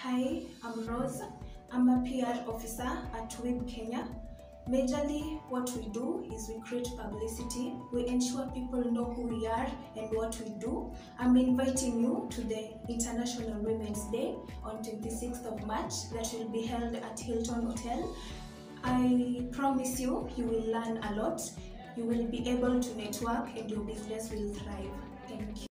Hi, I'm Rose. I'm a PR officer at WIB Kenya. Majorly, what we do is we create publicity. We ensure people know who we are and what we do. I'm inviting you to the International Women's Day on 26th of March that will be held at Hilton Hotel. I promise you, you will learn a lot. You will be able to network and your business will thrive. Thank you.